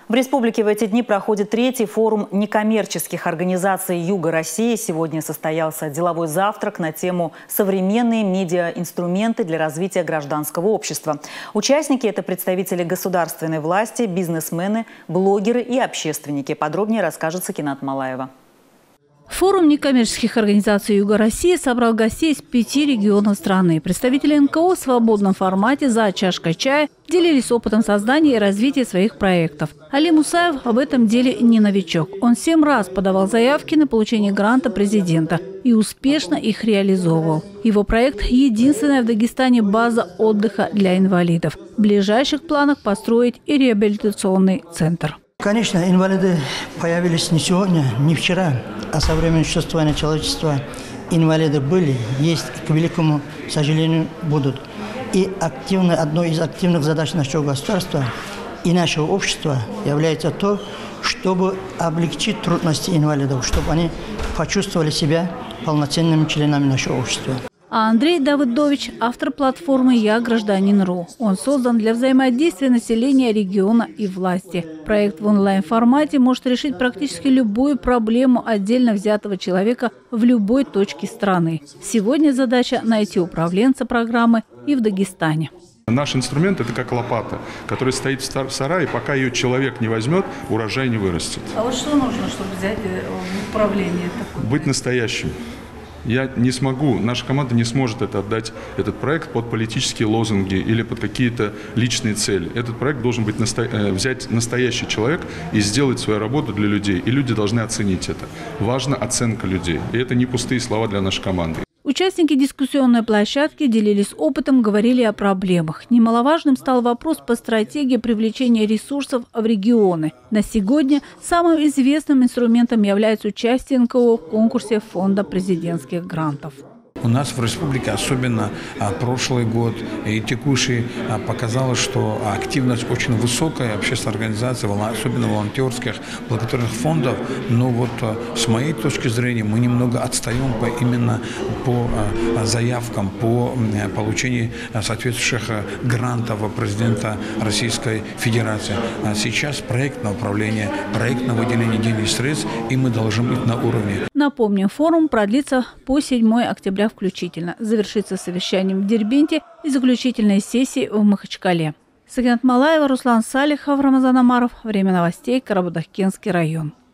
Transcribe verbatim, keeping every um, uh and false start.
В республике в эти дни проходит третий форум некоммерческих организаций Юга России. Сегодня состоялся деловой завтрак на тему «Современные медиаинструменты для развития гражданского общества». Участники – это представители государственной власти, бизнесмены, блогеры и общественники. Подробнее расскажет Сакинат Малаева. Форум некоммерческих организаций Юга России собрал гостей из пяти регионов страны. Представители эн ка о в свободном формате за чашкой чая делились опытом создания и развития своих проектов. Али Мусаев в этом деле не новичок. Он семь раз подавал заявки на получение гранта президента и успешно их реализовывал. Его проект – единственная в Дагестане база отдыха для инвалидов. В ближайших планах построить и реабилитационный центр. Конечно, инвалиды появились не сегодня, не вчера, а со времени существования человечества инвалиды были, есть и, к великому сожалению, будут. И активно, одной из активных задач нашего государства и нашего общества является то, чтобы облегчить трудности инвалидов, чтобы они почувствовали себя полноценными членами нашего общества. А Андрей Давыдович – автор платформы «Я гражданин.ру». Он создан для взаимодействия населения региона и власти. Проект в онлайн-формате может решить практически любую проблему отдельно взятого человека в любой точке страны. Сегодня задача – найти управленца программы и в Дагестане. Наш инструмент – это как лопата, которая стоит в сарае, пока ее человек не возьмет, урожай не вырастет. А вот что нужно, чтобы взять в управление? Быть настоящим. Я не смогу, наша команда не сможет это отдать, этот проект под политические лозунги или под какие-то личные цели. Этот проект должен быть насто... взять настоящий человек и сделать свою работу для людей. И люди должны оценить это. Важна оценка людей. И это не пустые слова для нашей команды. Участники дискуссионной площадки делились опытом, говорили о проблемах. Немаловажным стал вопрос по стратегии привлечения ресурсов в регионы. На сегодня самым известным инструментом является участие эн ка о в конкурсе фонда президентских грантов. У нас в республике, особенно а, прошлый год и текущий, а, показало, что активность очень высокая общественных организаций, особенно волонтерских, благотворительных фондов. Но вот а, с моей точки зрения мы немного отстаем по, именно по а, заявкам, по а, получению а, соответствующих а, грантов президента Российской Федерации. А сейчас проектное управление, проектное выделение денежных средств, и мы должны быть на уровне. Напомним, форум продлится по седьмое октября включительно. Завершится совещанием в Дербенте и заключительной сессией в Махачкале. Сакинат Малаева, Руслан Салихов, Рамазан Амаров. Время новостей. Карабудаккенский район.